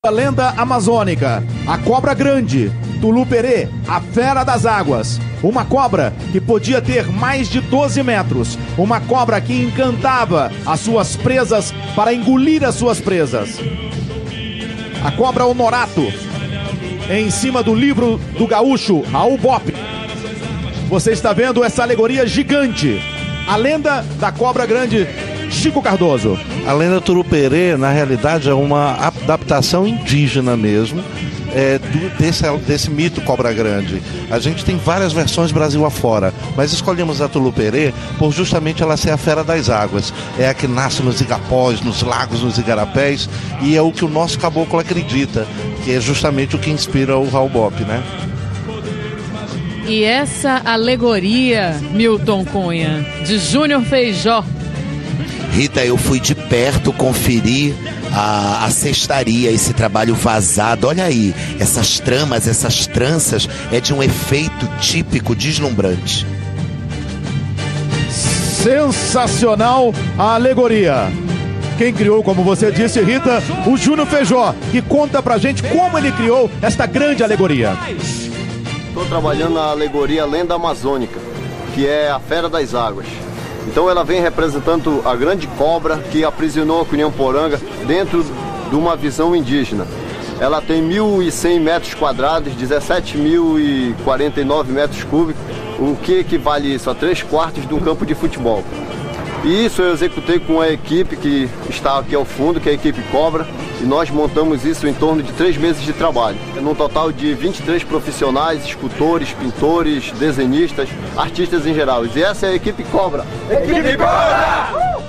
A lenda amazônica, a cobra grande, Tuluperê, a fera das águas. Uma cobra que podia ter mais de 12 metros. Uma cobra que encantava as suas presas para engolir as suas presas. A cobra Honorato, em cima do livro do gaúcho Raul Bopp. Você está vendo essa alegoria gigante. A lenda da cobra grande, Chico Cardoso. A lenda Tuluperê, na realidade, é uma adaptação indígena mesmo, desse mito Cobra Grande. A gente tem várias versões Brasil afora, mas escolhemos a Tuluperê por justamente ela ser a fera das águas. É a que nasce nos igapós, nos lagos, nos igarapés, e é o que o nosso caboclo acredita, que é justamente o que inspira o Raul Bopp, né? E essa alegoria, Milton Cunha, de Júnior Feijó. Rita, eu fui de perto conferir a cestaria, esse trabalho vazado. Olha aí, essas tramas, essas tranças, é de um efeito típico deslumbrante. Sensacional a alegoria. Quem criou, como você disse, Rita, o Júnior Feijó, que conta pra gente como ele criou esta grande alegoria. Estou trabalhando na alegoria Lenda Amazônica, que é a fera das águas. Então ela vem representando a grande cobra que aprisionou a Cunhamporanga dentro de uma visão indígena. Ela tem 1.100 metros quadrados, 17.049 metros cúbicos, o que equivale isso a 3/4 de um campo de futebol. E isso eu executei com a equipe que está aqui ao fundo, que é a equipe Cobra, e nós montamos isso em torno de 3 meses de trabalho. Num total de 23 profissionais, escultores, pintores, desenhistas, artistas em geral. E essa é a equipe Cobra. Equipe Cobra!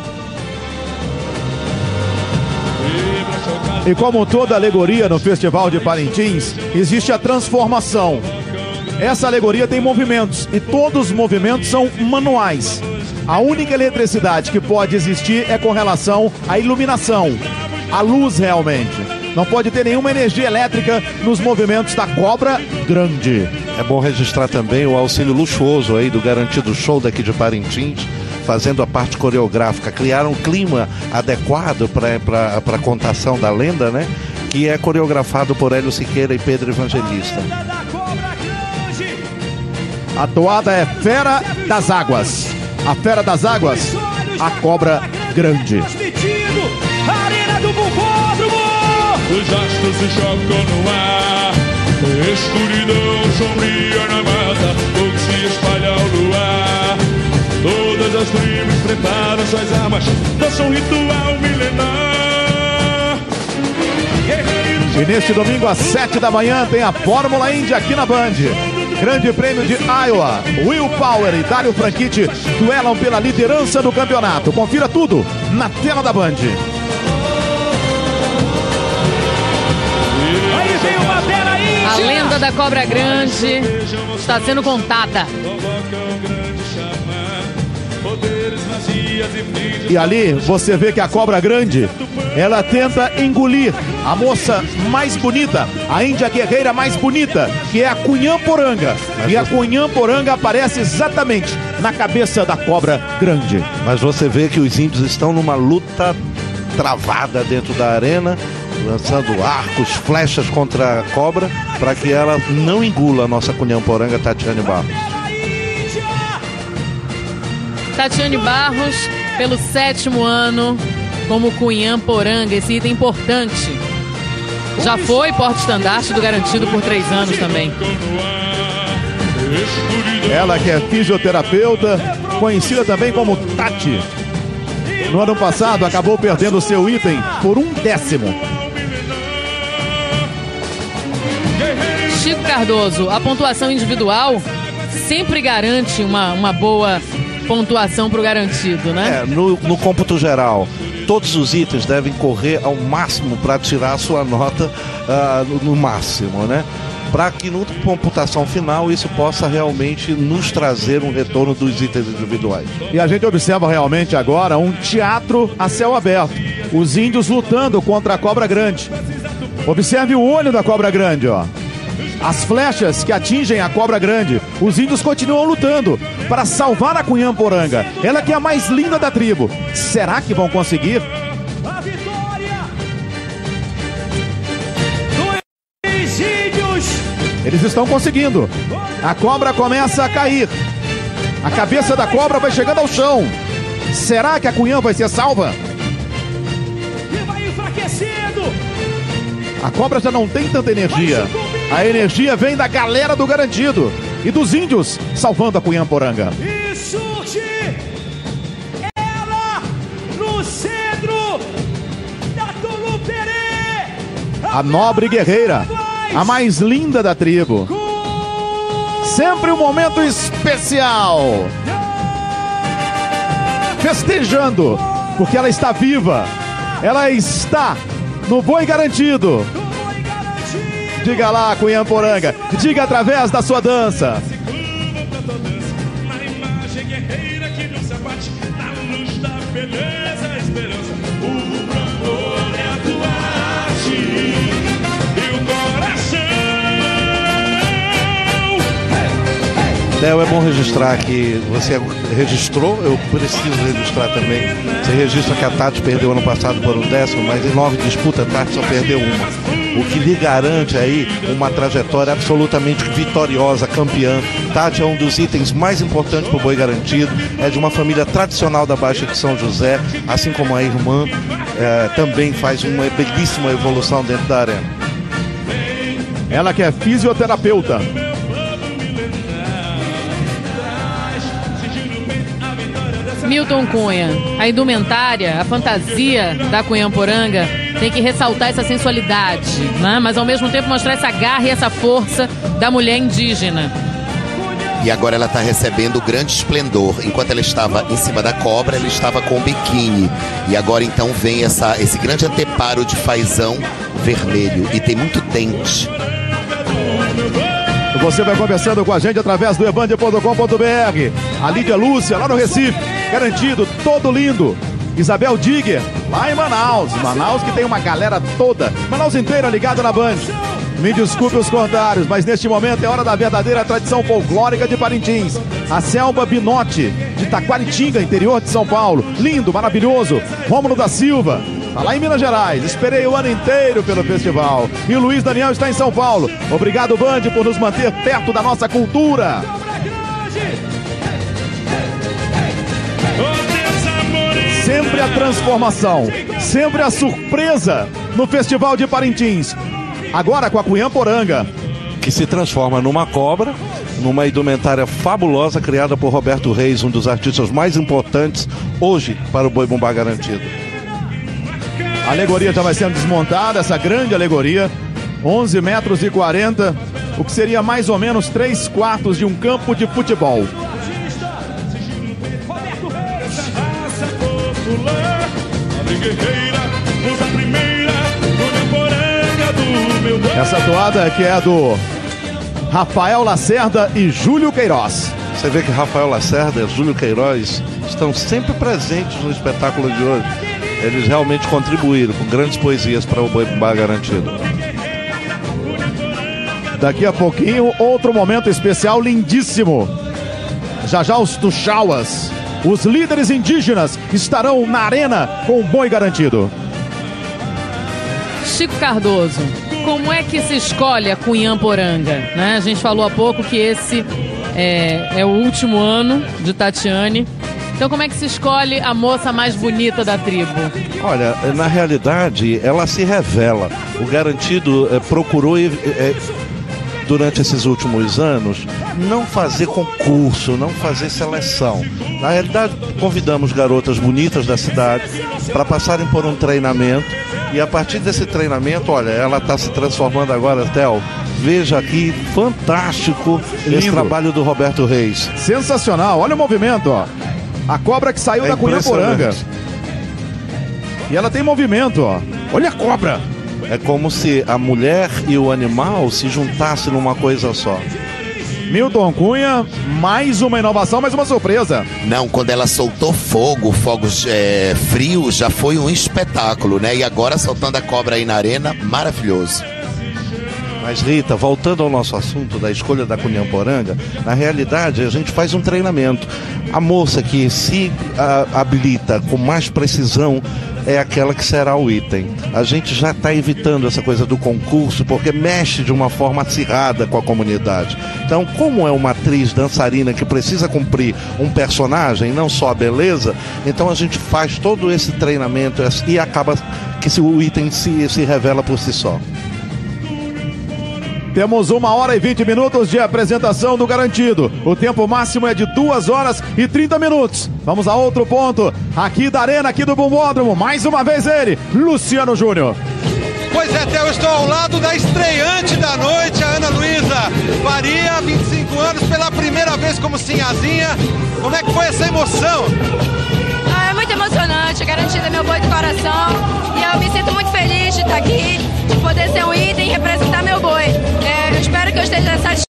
E como toda alegoria no Festival de Parintins, existe a transformação. Essa alegoria tem movimentos, e todos os movimentos são manuais. A única eletricidade que pode existir é com relação à iluminação, à luz realmente. Não pode ter nenhuma energia elétrica nos movimentos da Cobra Grande. É bom registrar também o auxílio luxuoso aí do Garantido Show daqui de Parintins, fazendo a parte coreográfica. Criaram um clima adequado para a contação da lenda, né? Que é coreografado por Hélio Siqueira e Pedro Evangelista. A toada é Fera das Águas. A Fera das Águas, a Cobra Grande. Arena do Bufódromo! Os astros se chocam no ar, escuridão sombria na mata, fogo se espalha ao luar. Todas as tribos preparam suas armas, dançam um ritual milenar. E neste domingo às 7 da manhã tem a Fórmula Indy aqui na Band. Grande Prêmio de Iowa, Will Power e Dário Franchitti duelam pela liderança do campeonato. Confira tudo na tela da Band. Aí vem uma bela índia. A lenda da Cobra Grande está sendo contada. E ali você vê que a Cobra Grande, ela tenta engolir a moça mais bonita, a índia guerreira mais bonita, que é a Cunhamporanga. E a Cunhamporanga aparece exatamente na cabeça da Cobra Grande. Mas você vê que os índios estão numa luta travada dentro da arena, lançando arcos, flechas contra a cobra, para que ela não engula a nossa Cunhamporanga Tatiane Barros. Tatiane Barros, pelo 7º ano como Cunhamporanga, esse item importante. Já foi porta-estandarte do Garantido por 3 anos também. Ela que é fisioterapeuta, conhecida também como Tati. No ano passado acabou perdendo seu item por 1/10. Chico Cardoso, a pontuação individual sempre garante uma boa pontuação para o Garantido, né? No cômputo geral, todos os itens devem correr ao máximo para tirar a sua nota no máximo, né? Para que na computação final isso possa realmente nos trazer um retorno dos itens individuais. E a gente observa realmente agora um teatro a céu aberto. Os índios lutando contra a Cobra Grande. Observe o olho da Cobra Grande, ó. As flechas que atingem a Cobra Grande. Os índios continuam lutando para salvar a Cunhamporanga. Ela que é a mais linda da tribo. Será que vão conseguir? Eles estão conseguindo. A cobra começa a cair. A cabeça da cobra vai chegando ao chão. Será que a Cunhã vai ser salva? E vai enfraquecendo. A cobra já não tem tanta energia. A energia vem da galera do Garantido e dos índios salvando a Cunhamporanga. E surge ela no centro da Tuluperê. A nobre guerreira, a mais linda da tribo. Sempre um momento especial. Festejando, porque ela está viva. Ela está no Boi Garantido. Diga lá, Cunhamporanga. Diga através da sua dança. Na imagem guerreira que nos abate, na luz da beleza, a esperança. O Brandor é a tua arte e o coração. Léo, é bom registrar que você registrou, eu preciso registrar também. Você registra que a Tati perdeu ano passado por 10º, mas em 9 disputas a Tati só perdeu uma. O que lhe garante aí uma trajetória absolutamente vitoriosa, campeã. Tati é um dos itens mais importantes para o Boi Garantido. É de uma família tradicional da Baixa de São José, assim como a irmã, também faz uma belíssima evolução dentro da arena. Ela que é fisioterapeuta. Milton Cunha, a indumentária, a fantasia da Cunhamporanga tem que ressaltar essa sensualidade, né? Mas ao mesmo tempo mostrar essa garra e essa força da mulher indígena. E agora ela está recebendo grande esplendor. Enquanto ela estava em cima da cobra, ela estava com biquíni. E agora então vem esse grande anteparo de fazão vermelho. E tem muito dente. Você vai conversando com a gente através do evande.com.br. A Lídia Lúcia, lá no Recife. Garantido, todo lindo. Isabel Digger, lá em Manaus. Manaus que tem uma galera toda. Manaus inteira ligada na Band. Me desculpe os comentários, mas neste momento é hora da verdadeira tradição folclórica de Parintins. A Selva Binote, de Taquaritinga, interior de São Paulo. Lindo, maravilhoso. Rômulo da Silva, tá lá em Minas Gerais. Esperei o ano inteiro pelo festival. E o Luiz Daniel está em São Paulo. Obrigado, Band, por nos manter perto da nossa cultura. Sempre a transformação, sempre a surpresa no Festival de Parintins. Agora com a Cunhamporanga, que se transforma numa cobra, numa indumentária fabulosa criada por Roberto Reis, um dos artistas mais importantes hoje para o Boi Bumbá Garantido. A alegoria já vai sendo desmontada, essa grande alegoria, 11 metros e 40, o que seria mais ou menos 3/4 de um campo de futebol. Essa toada que é do Rafael Lacerda e Júlio Queiroz. Você vê que Rafael Lacerda e Júlio Queiroz estão sempre presentes no espetáculo de hoje. Eles realmente contribuíram com grandes poesias para o Boi Bumbá Garantido. Daqui a pouquinho, outro momento especial lindíssimo. Já já os Tuxauas, os líderes indígenas, estarão na arena com o Boi Garantido. Chico Cardoso, como é que se escolhe a Cunhamporanga? Né? A gente falou há pouco que esse é o último ano de Tatiane. Então como é que se escolhe a moça mais bonita da tribo? Olha, na realidade, ela se revela. O Garantido procurou, durante esses últimos anos, não fazer concurso, não fazer seleção. Na realidade, convidamos garotas bonitas da cidade para passarem por um treinamento. E a partir desse treinamento, olha, ela está se transformando agora, Theo. Veja aqui, fantástico esse trabalho do Roberto Reis. Sensacional, olha o movimento, ó. A cobra que saiu da Cunhamporanga. E ela tem movimento, ó. Olha a cobra. É como se a mulher e o animal se juntassem numa coisa só. Milton Cunha, mais uma inovação, mais uma surpresa. Não, quando ela soltou fogos frios, já foi um espetáculo, né? E agora soltando a cobra aí na arena, maravilhoso. Mas Rita, voltando ao nosso assunto da escolha da Cunhamporanga, na realidade a gente faz um treinamento. A moça que se habilita com mais precisão é aquela que será o item. A gente já está evitando essa coisa do concurso porque mexe de uma forma acirrada com a comunidade. Então, como é uma atriz dançarina que precisa cumprir um personagem, não só a beleza, então a gente faz todo esse treinamento e acaba que o item se revela por si só. Temos 1h20 de apresentação do garantido. O tempo máximo é de 2h30. Vamos a outro ponto, aqui da arena, aqui do Bumbódromo. Mais uma vez ele, Luciano Júnior. Pois é, Theo, eu estou ao lado da estreante da noite, a Ana Luísa Faria, 25 anos, pela primeira vez como sinhazinha. Como é que foi essa emoção? É muito emocionante, Garantida é meu boi do coração. E eu me sinto muito feliz de estar aqui, de poder ser um item e representar meu boi. Eu espero que eu esteja satisfeito.